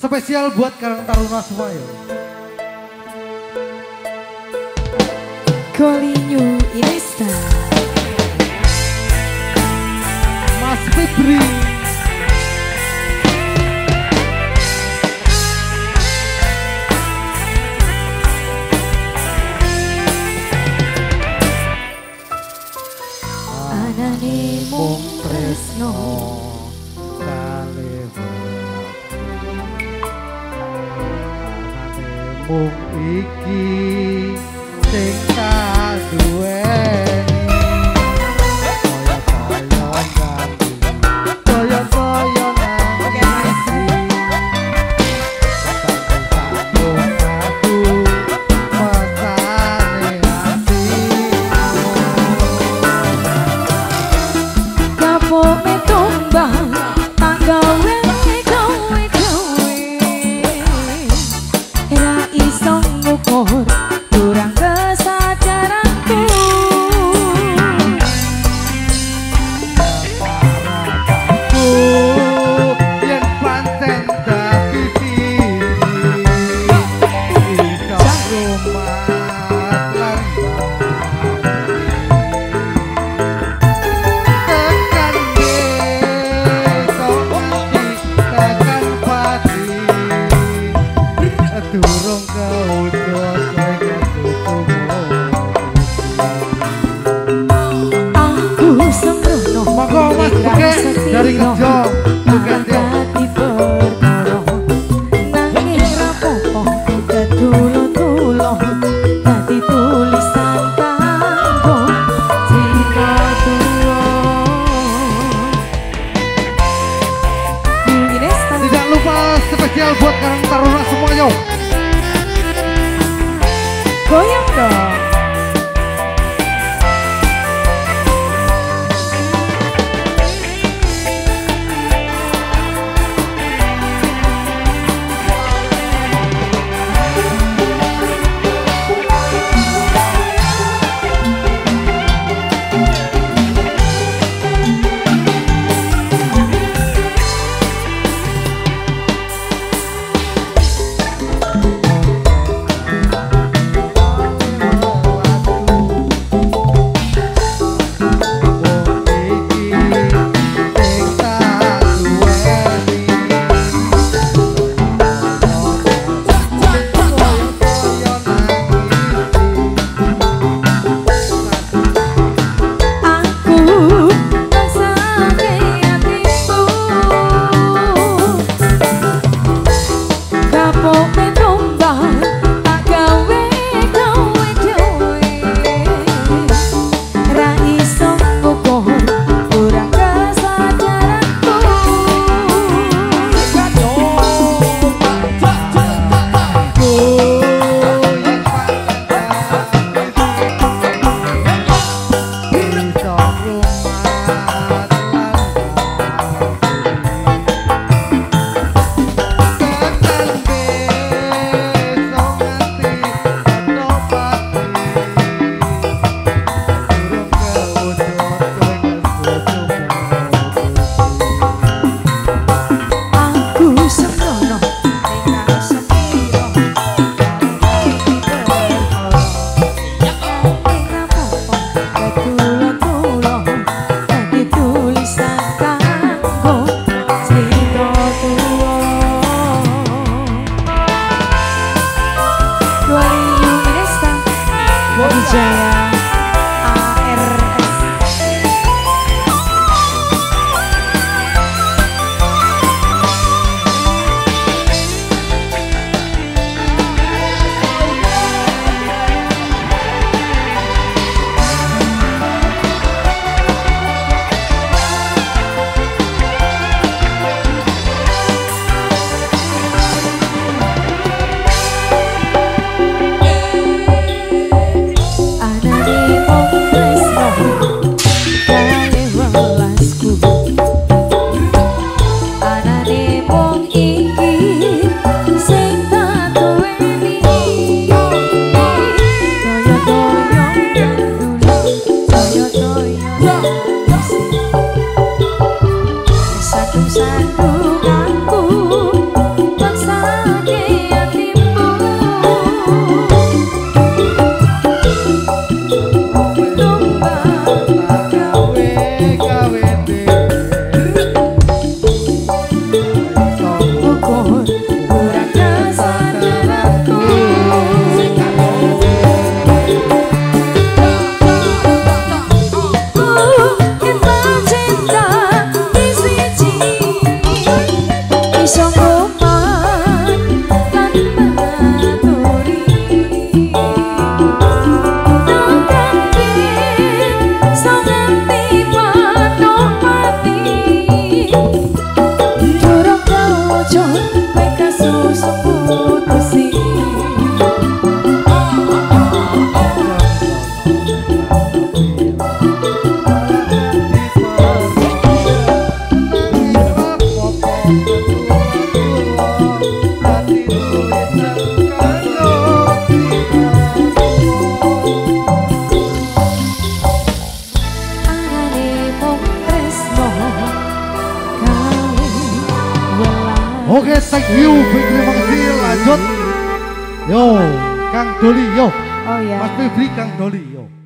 Spesial buat Karang Taruna semua ya. Kolinyu Inesta, Mas Febri, anane mung tresno, mung iki sing tak duweni kaya-kaya nangisi sambung aku mesane hatimu kapok me tumbang tak gawe gawe era iso ngukur kurang kesadaranku yen pancen dadi diri iso rumah lan tekan desa mati tekan pati durung keujos sing aku sembrono monggo Mas Buke dari kerja bukan dia dadi perkara nanging rapopo ketulo-tulo dadi tulisan kanggo cinta tuwa Inesta tidak lupa spesial buat Karang Taruna semua yo. goyang dong. Oke, thank you, terima kasih. Lanjut, yo, Kang Doli, yo, Oh ya. Mas Febri, Kang Doli, yo.